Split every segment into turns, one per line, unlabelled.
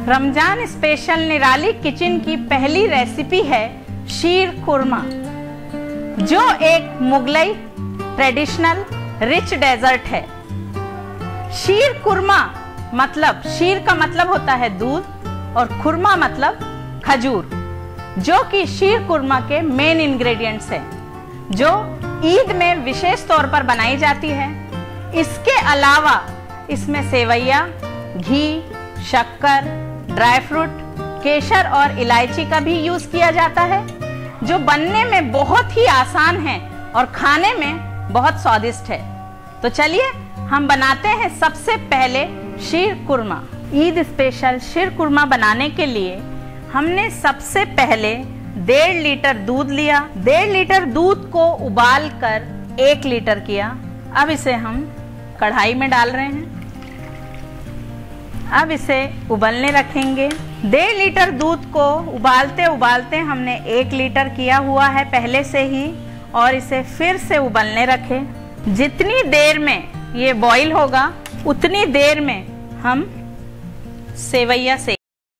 Ramzan special निराली kitchen की पहली रेसिपी है शीर कुरमा, जो एक मुगलई ट्रेडिशनल रिच डेजर्ट है। शीर कुरमा मतलब, शीर का मतलब होता है दूध और खुरमा मतलब खजूर, जो कि शीर कुरमा के मेन इंग्रेडिएंट्स हैं, जो ईद में विशेष तौर पर बनाई जाती है। इसके अलावा इसमें सेवैया, घी, शक्कर, ड्राई फ्रूट, केसर और इलायची का भी यूज किया जाता है, जो बनने में बहुत ही आसान है और खाने में बहुत स्वादिष्ट है। तो चलिए हम बनाते हैं सबसे पहले शीर कुरमा। ईद स्पेशल शीर कुरमा बनाने के लिए हमने सबसे पहले 1.5 लीटर दूध लिया। 1.5 लीटर दूध को उबाल कर 1 लीटर किया। अब इसे हम कढ़ाई में डाल रहे हैं। अब इसे उबलने रखेंगे। 1.5 लीटर दूध को उबालते उबालते हमने 1 लीटर किया हुआ है पहले से ही, और इसे फिर से उबलने रखें। जितनी देर में ये बॉईल होगा उतनी देर में हम सेवैया से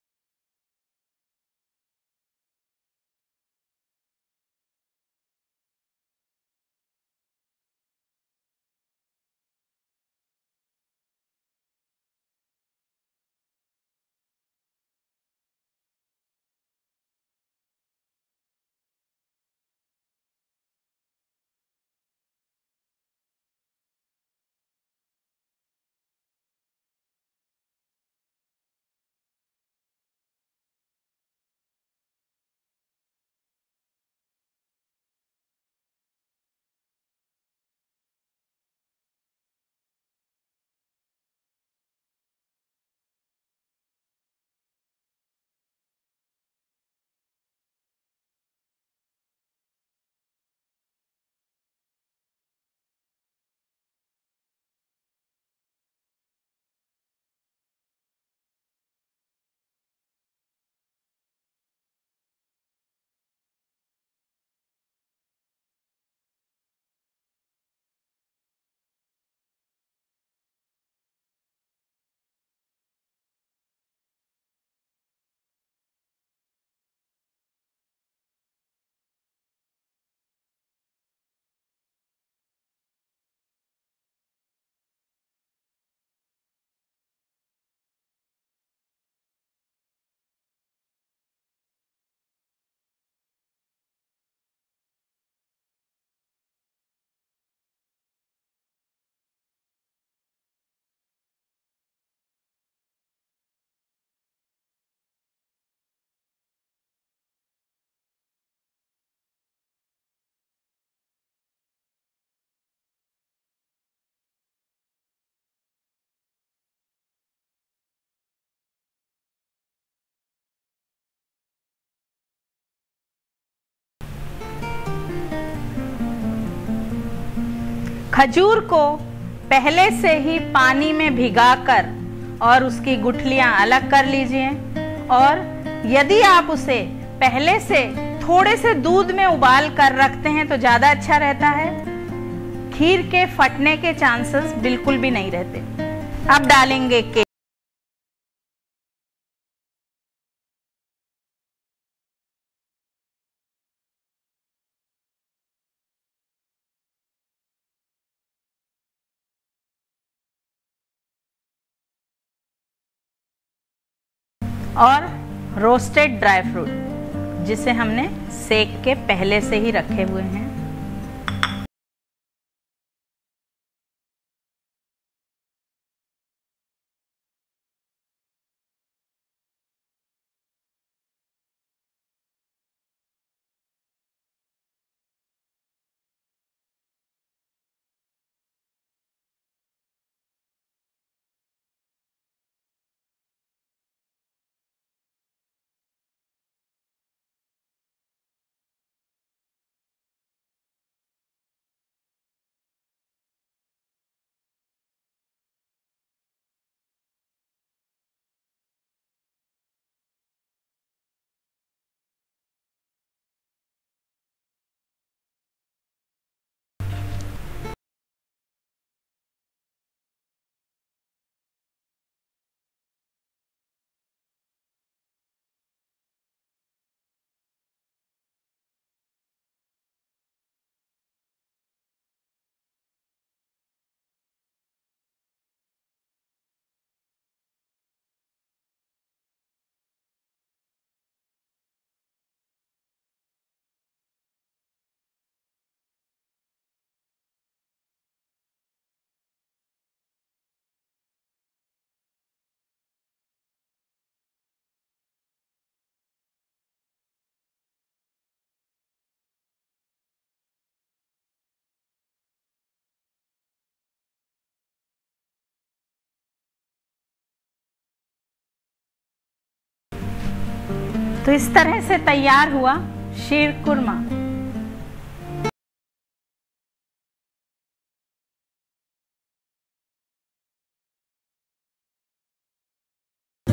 खजूर को पहले से ही पानी में भिगाकर और उसकी गुठलियां अलग कर लीजिए, और यदि आप उसे पहले से थोड़े से दूध में उबाल कर रखते हैं तो ज़्यादा अच्छा रहता है। खीर के फटने के चांसेस बिल्कुल भी नहीं रहते। अब डालेंगे केसर और रोस्टेड ड्राई फ्रूट, जिसे हमने सेक के पहले से ही रखे हुए हैं। तो इस तरह से तैयार हुआ शीर कुरमा।